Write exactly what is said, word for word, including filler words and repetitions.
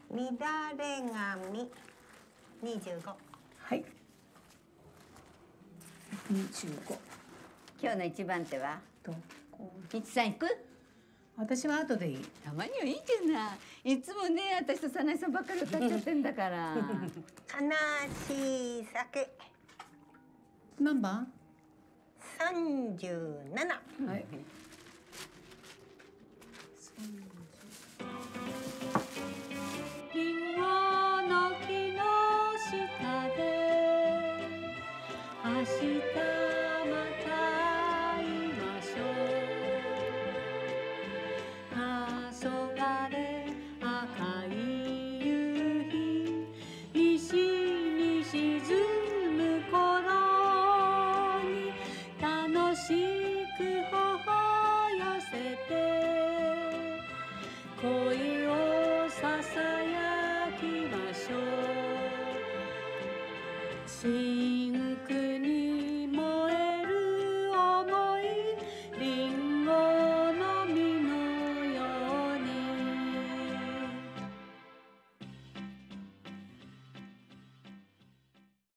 乱れ髪にじゅうご。 はい。にじゅうご。 今日の一番手はどこ？ みちさん行く？ 私は後でいい。 たまにはいいじゃない。いつもね、私と早苗さんばっかり歌っちゃってんだから。 悲しい酒。 何番？ 三十七。 はい。 リンゴの木の下で明日また会いましょう。黄昏赤い夕日西に沈む頃に楽しく頬寄せて恋をささやきましょう。シンク